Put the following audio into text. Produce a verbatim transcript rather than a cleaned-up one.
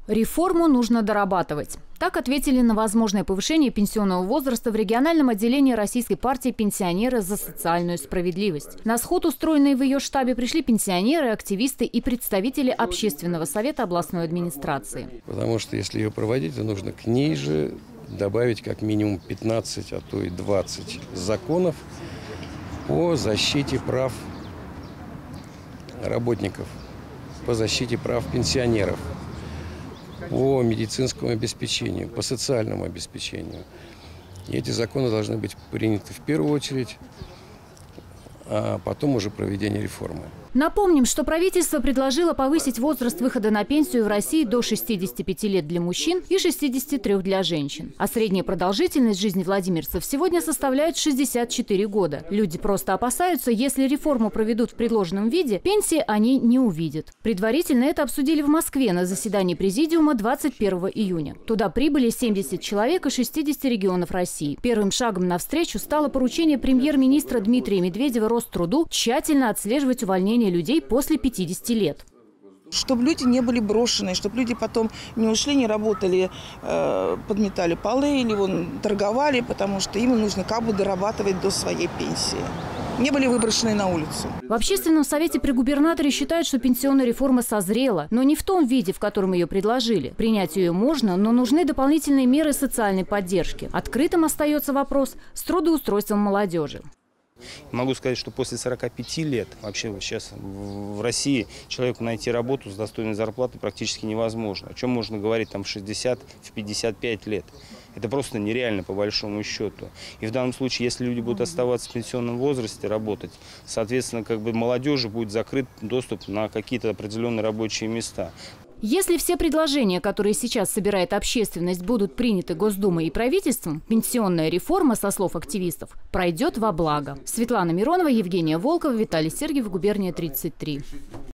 Реформу нужно дорабатывать. Так ответили на возможное повышение пенсионного возраста в региональном отделении Российской партии «Пенсионеры за социальную справедливость». На сход, устроенный в ее штабе, пришли пенсионеры, активисты и представители Общественного совета областной администрации. Потому что если ее проводить, то нужно к ней же добавить как минимум пятнадцать, а то и двадцать законов по защите прав работников, по защите прав пенсионеров, по медицинскому обеспечению, по социальному обеспечению. И эти законы должны быть приняты в первую очередь, а потом уже проведение реформы. Напомним, что правительство предложило повысить возраст выхода на пенсию в России до шестидесяти пяти лет для мужчин и шестидесяти трёх для женщин. А средняя продолжительность жизни владимирцев сегодня составляет шестьдесят четыре года. Люди просто опасаются, если реформу проведут в предложенном виде, пенсии они не увидят. Предварительно это обсудили в Москве на заседании Президиума двадцать первого июня. Туда прибыли семьдесят человек из шестидесяти регионов России. Первым шагом навстречу стало поручение премьер-министра Дмитрия Медведева Роструду тщательно отслеживать увольнение людей после пятидесяти лет. Чтобы люди не были брошены, чтобы люди потом не ушли, не работали, э, подметали полы или вон, торговали, потому что им нужно как бы дорабатывать до своей пенсии. Не были выброшены на улицу. В Общественном совете при губернаторе считают, что пенсионная реформа созрела, но не в том виде, в котором ее предложили. Принять ее можно, но нужны дополнительные меры социальной поддержки. Открытым остается вопрос с трудоустройством молодежи. Могу сказать, что после сорока пяти лет вообще сейчас в России человеку найти работу с достойной зарплатой практически невозможно. О чем можно говорить там в шестьдесят, в пятьдесят пять лет? Это просто нереально по большому счету. И в данном случае, если люди будут оставаться в пенсионном возрасте, работать, соответственно, как бы молодежи будет закрыт доступ на какие-то определенные рабочие места. Если все предложения, которые сейчас собирает общественность, будут приняты Госдумой и правительством, пенсионная реформа, со слов активистов, пройдет во благо. Светлана Миронова, Евгения Волкова, Виталий Сергиев, Губерния тридцать три.